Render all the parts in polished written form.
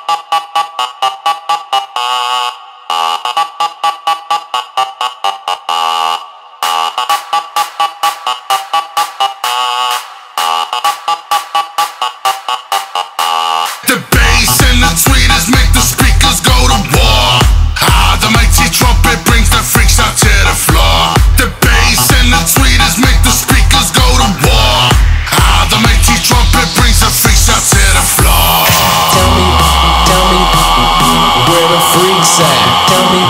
The bass and the tweeters make the speakers go to war. The mighty trumpet brings the freaks out to the floor. The bass and the tweeters make the speakers go to war. The mighty trumpet brings the freaks out to the floor. Tell me where the freaks at. Tell me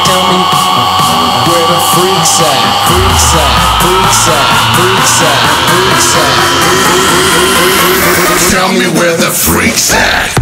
where the freaks at. Freaks at, freaks at, freaks at, freaks at. Tell me where the freaks at.